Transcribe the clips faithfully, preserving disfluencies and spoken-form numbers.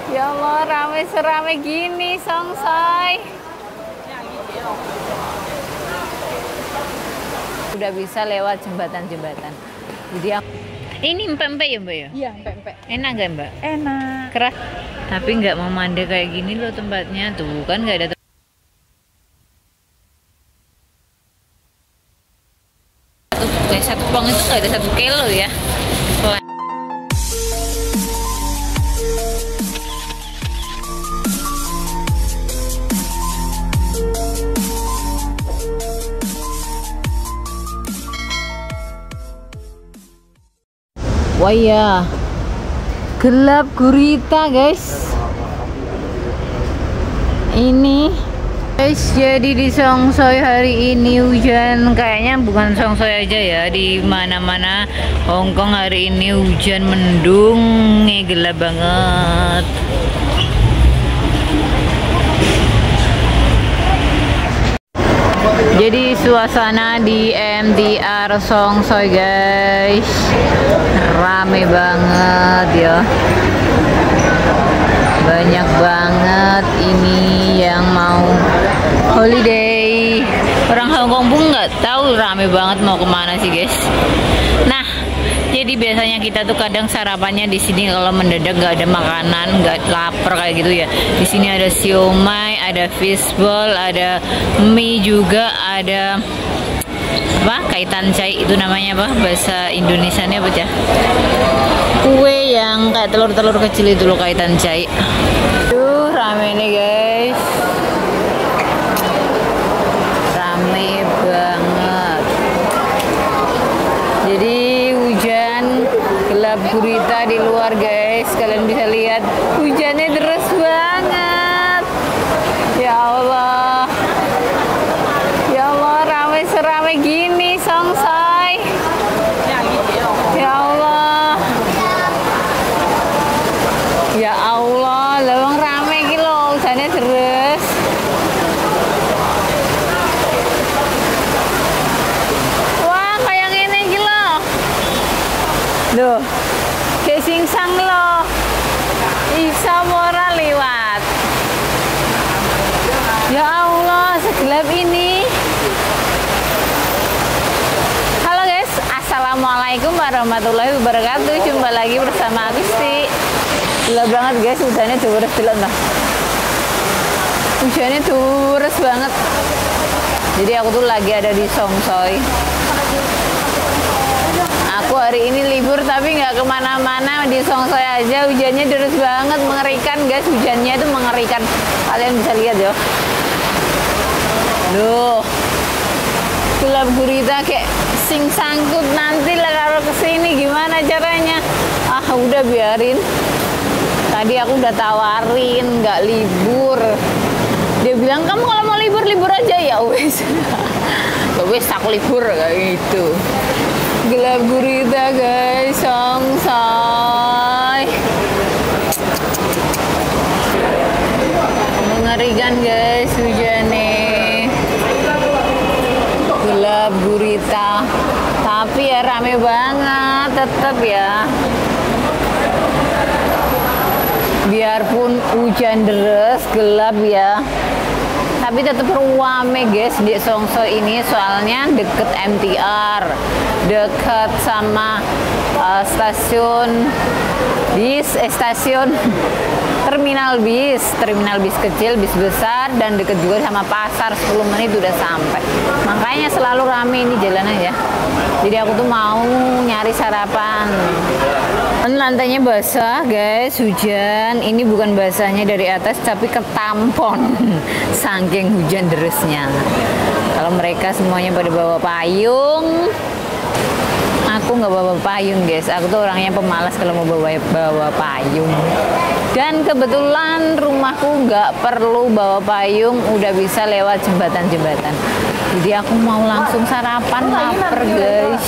Ya Allah, rame serame gini Songsoi. Udah bisa lewat jembatan-jembatan. Jadi aku... Ini empek-empek ya Mbak ya? Iya, empek-empek. Enak gak Mbak? Enak. Keras. Tapi nggak memandai kayak gini loh tempatnya. Tuh kan nggak ada tempat. Kayak satu pong itu nggak ada satu kilo ya. Wah ya, gelap gurita guys. Ini guys, jadi di Songsoi hari ini hujan. Kayaknya bukan Songsoi aja ya, di mana-mana Hongkong hari ini hujan mendung, nih gelap banget. Jadi suasana di M T R Songsoi guys, rame banget ya, banyak banget ini yang mau holiday. Orang Hongkong pun nggak tahu rame banget mau kemana sih guys. Nah, jadi biasanya kita tuh kadang sarapannya di sini kalau mendadak nggak ada makanan, nggak lapar kayak gitu ya. Di sini ada siomay, ada fishball, ada mie juga, ada apa? Kaitan cai itu namanya apa? Bahasa Indonesianya apa ya? Kue yang kayak telur-telur kecil itu loh, kaitan cai. Duh, rame nih guys. Rame banget. Jadi hujan, gelap gurita di luar guys. Kalian bisa lihat hujannya deras banget. Ya Allah. Ya Allah, rame serame gini Songsoi. Ya Allah. Ya Allah, lawang rame iki lho, hujannya deras. Wah, kayak ngene iki lho. Loh, kayak singsang loh. Isa ora liwat. Ya Allah, segelap ini. Halo guys, assalamualaikum warahmatullahi wabarakatuh. Jumpa lagi bersama Agusti. Gelap banget guys, hujannya deres delok nah. Hujannya deres banget. Jadi aku tuh lagi ada di Songsoi. Aku hari ini libur tapi nggak kemana-mana, di Songsoi aja. Hujannya deras banget, mengerikan guys. Hujannya itu mengerikan, kalian bisa lihat ya. Duh, gelap gurita kayak sing sangkut. Nanti lah kalau kesini gimana caranya? Ah udah biarin. Tadi aku udah tawarin nggak libur. Dia bilang kamu kalau mau libur libur aja ya wes. Wes aku libur kayak gitu. Gelap gurita guys, Songsoi. Mengerikan guys hujannya. Gelap gurita. Tapi ya rame banget tetap ya. Biarpun hujan deras, gelap ya. Tapi tetap rame guys di Songsoi ini, soalnya deket M T R, deket sama uh, stasiun bis, eh, stasiun terminal bis, terminal bis kecil, bis besar, dan deket juga sama pasar. Sepuluh menit udah sampai. Makanya selalu rame ini jalanan ya. Jadi aku tuh mau nyari sarapan. Lantainya basah guys, hujan. Ini bukan basahnya dari atas tapi ketampon saking hujan derasnya. Kalau mereka semuanya pada bawa payung, aku nggak bawa payung guys. Aku tuh orangnya pemalas kalau mau bawa bawa payung. Dan kebetulan rumahku nggak perlu bawa payung, udah bisa lewat jembatan-jembatan. Jadi aku mau langsung sarapan, lapar guys.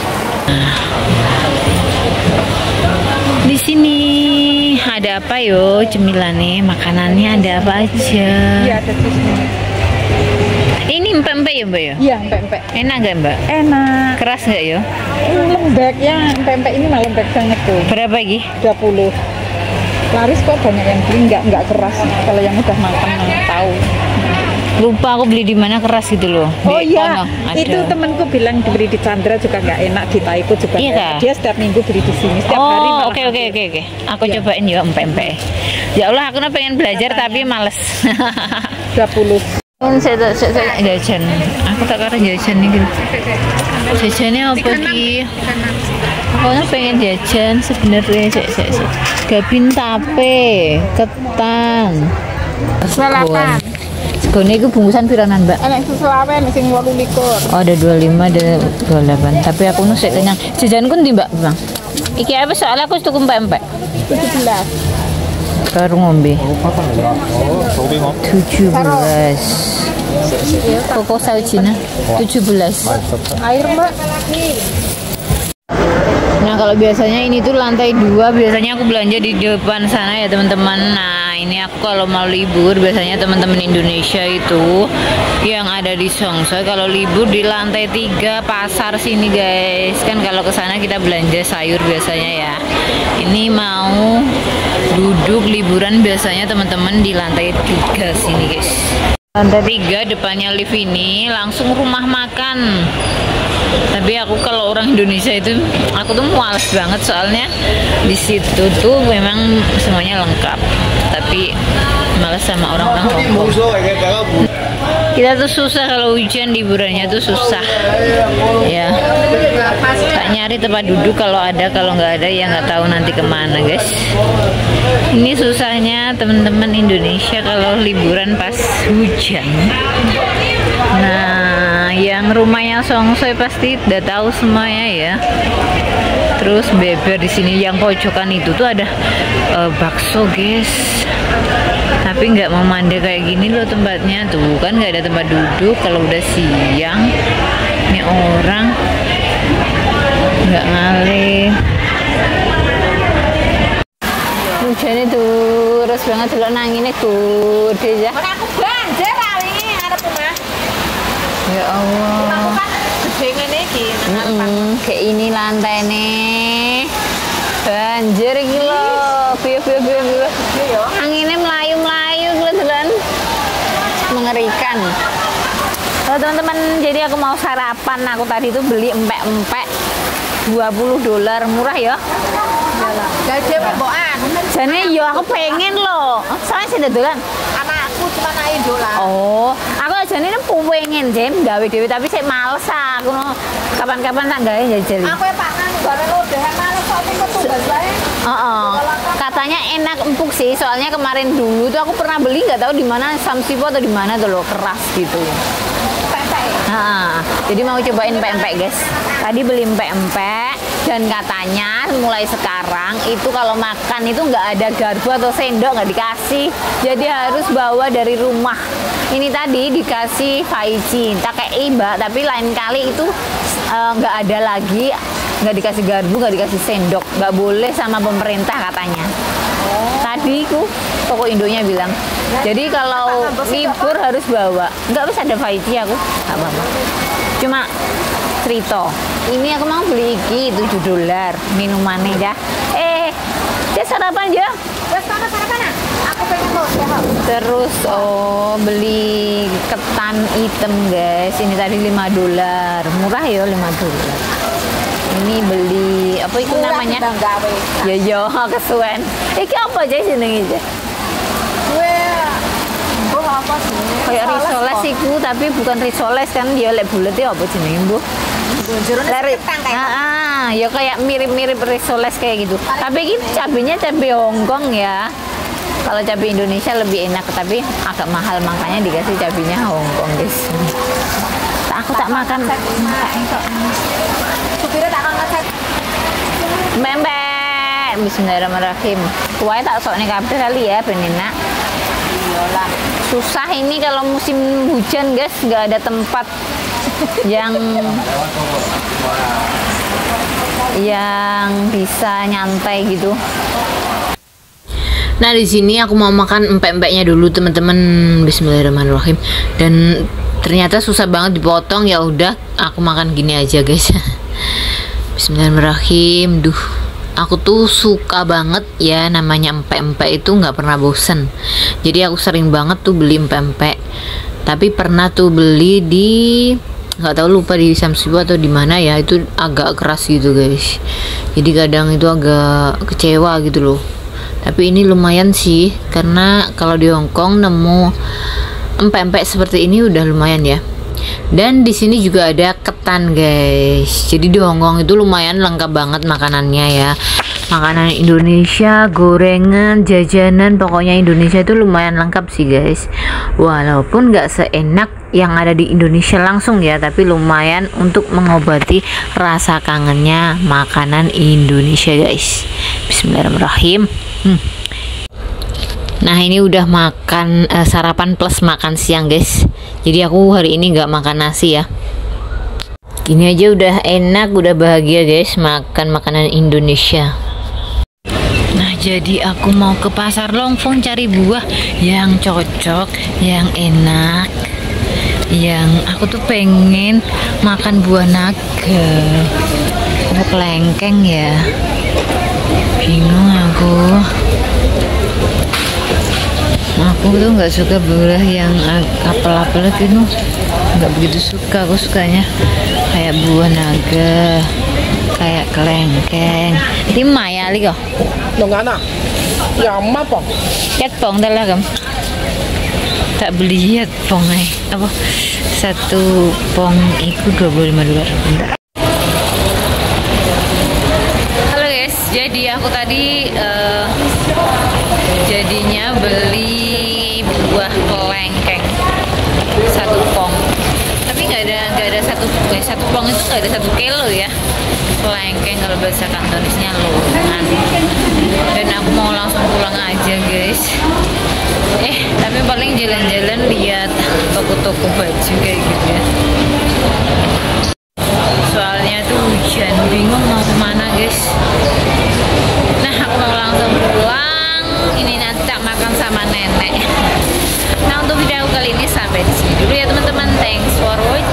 Di sini ada apa yo cemilannya, makanannya ada apa aja? Iya, ada di sini. Ini empek-empek ya Mbak ya? Iya, empek-empek. Enak gak Mbak? Enak. Keras gak ya? Lembek ya, empek-empek ini mah lembek banget tuh. Berapa lagi? dua puluh. laris kok, banyak yang beli, nggak nggak keras. Kalau yang udah makan tahu. Lupa aku beli di mana keras gitu loh. Oh Di iya, kono ada. itu temanku bilang dibeli di Chandra juga nggak enak, di Taiko juga Iya, nggak Kak? enak. Dia setiap minggu beli di sini, setiap hari Oh, malah oke oke hampir. oke oke. Aku Iya. cobain ya empek-empek. Ya Allah, aku pengen belajar tapi males. dua puluh. Saya tak saya tak jajan. Aku tak kira jajan nih gitu. Jajannya apa ki? Aku pengen jajan sebenarnya sih sih sih. Gabin tape, ketan. Selapan. Segone itu bungkusan piranan, Mbak? Enak selawen sing wolu likur. Oh, ada dua puluh lima, ada dua puluh delapan. Tapi aku nusik kenyang. Jajanku ndi, Mbak? Bang. Iki apa soalnya aku tuku empek-empek. tujuh belas. Baru ngombe. tujuh belas. Koko saujina tujuh belas. Air, Mbak. Nah, kalau biasanya ini tuh lantai dua, biasanya aku belanja di depan sana ya teman-teman. Nah, ini aku kalau mau libur biasanya teman-teman Indonesia itu yang ada di Seongso kalau libur di lantai tiga pasar sini guys. Kan kalau ke sana kita belanja sayur biasanya ya. Ini mau duduk liburan biasanya teman-teman di lantai tiga sini guys. Lantai tiga depannya lift ini langsung rumah makan. Tapi aku kalau orang Indonesia itu aku tuh males banget soalnya di situ tuh memang semuanya lengkap. Tapi males sama orang-orang Hongkong. Kita tuh susah kalau hujan, liburannya tuh susah. Ya. Tak nyari tempat duduk kalau ada, kalau nggak ada ya nggak tahu nanti kemana guys. Ini susahnya teman-teman Indonesia kalau liburan pas hujan. Nah, yang rumahnya Seongso pasti udah tahu semuanya ya. Terus beber di sini yang pojokan itu tuh ada uh, bakso guys. Tapi nggak memandai kayak gini loh tempatnya tuh kan nggak ada tempat duduk kalau udah siang. Ini orang nggak ngalih. Hujannya terus banget dulu nanginnya gede ya. Mana aku banjir kali ini ada rumah. Ya Allah. Aku kan gede ngene iki. Mm-mm, kayak ini lantai nih banjir iki lho. Piye piye piye piye. Anginnya melayu-melayu kebetulan. Mengerikan. Halo teman-teman, jadi aku mau sarapan. Aku tadi tuh beli empek-empek dua puluh dolar, murah ya. Gaje mbokan. Jane yo aku pengen loh. Soalnya sih dodolan. Anakku cuma naik dolar. Oh, aku jane pengen Jen gawe dhewe tapi sik males aku no. Kapan-kapan tak gawe jajal. Aku ya Pak nang bareng udah males kok ketugas wae. Heeh. Katanya enak empuk sih, soalnya kemarin dulu tuh aku pernah beli nggak tahu di mana Samsipo atau di mana tuh loh, keras gitu. Nah, jadi mau cobain empek-empek guys. Tadi beli empek-empek dan katanya mulai sekarang itu kalau makan itu nggak ada garpu atau sendok, nggak dikasih. Jadi harus bawa dari rumah. Ini tadi dikasih faici, tak kayak mbak, tapi lain kali itu nggak uh, ada lagi, nggak dikasih garpu, nggak dikasih sendok, nggak boleh sama pemerintah katanya. Tadi ku toko Indonya bilang. Jadi kalau libur harus bawa. Enggak bisa ada faici aku. Enggak apa-apa. Cuma cerita. Ini aku mau beli iki tujuh dolar minumannya ya. Eh, dia sarapan aja. Wes sana sarapan. Aku pengen mau sehat. Terus oh beli ketan hitam guys. Ini tadi lima dolar. Murah ya lima dolar. Ini beli apa itu namanya? Ya yo kesuwen. Iki apa aja jenenge aja? Gue apa sih? Kayak risoles iku tapi bukan risoles kan dia lek bulet ya apa jenenge, Bu? Lari, ah, ya kayak mirip-mirip risoles kayak gitu. Tapi ini cabenya cabai Hongkong ya. Kalau cabai Indonesia lebih enak tapi agak mahal makanya dikasih cabenya Hongkong guys. Aku tak makan. Supirnya tak akan ngecek. Mbak, bismillahirrahmanirrahim. Kuai tak sok nih kabeh kali ya ben enak. Iyalah. Susah ini kalau musim hujan guys, nggak ada tempat yang yang bisa nyantai gitu. Nah di sini aku mau makan empek-empeknya dulu teman-teman. Bismillahirrahmanirrahim. Dan ternyata susah banget dipotong, ya udah aku makan gini aja guys. Bismillahirrahmanirrahim. Duh, aku tuh suka banget ya namanya empek-empek itu nggak pernah bosen. Jadi aku sering banget tuh beli empek-empek. Tapi pernah tuh beli di nggak tahu lupa di Samsibu atau di mana ya, itu agak keras gitu guys. Jadi kadang itu agak kecewa gitu loh. Tapi ini lumayan sih, karena kalau di Hongkong nemu empek-empek seperti ini udah lumayan ya. Dan di sini juga ada ketan guys. Jadi di Hongkong itu lumayan lengkap banget makanannya ya. Makanan Indonesia, gorengan, jajanan, pokoknya Indonesia itu lumayan lengkap sih guys. Walaupun nggak seenak yang ada di Indonesia langsung ya, tapi lumayan untuk mengobati rasa kangennya makanan Indonesia guys. Bismillahirrahmanirrahim. Hmm. Nah ini udah makan uh, sarapan plus makan siang guys. Jadi aku hari ini nggak makan nasi ya. Gini aja udah enak, udah bahagia guys makan makanan Indonesia. Nah jadi aku mau ke pasar Longfong cari buah yang cocok, yang enak. Yang aku tuh pengen makan buah naga. Apa kelengkeng ya? Bingung aku. Aku tuh nggak suka buah yang apel-apel gitu, nggak begitu suka. Aku sukanya kayak buah naga, kayak kelengkeng. Ini Maya li kok. Nggak ada. Ya apa? Cat pong dah lah kam. Tak beli ya pong nih. Apa? Satu pong itu dua puluh lima dolar. Bentar. Halo guys, jadi aku tadi uh, jadinya beli buah kelengkeng satu pong, tapi nggak ada nggak ada satu eh, satu pong itu nggak ada satu kilo ya kelengkeng kalau bahasa kantonisnya longan. Dan aku mau langsung pulang aja guys. Eh tapi paling jalan-jalan lihat toko-toko baju kayak gitu ya. Soalnya tuh hujan, bingung mau kemana guys. Nah aku mau langsung pulang. Ini nanti tak makan sama nenek. Nah untuk video kali ini sampai di sini dulu ya teman-teman. Thanks for watching.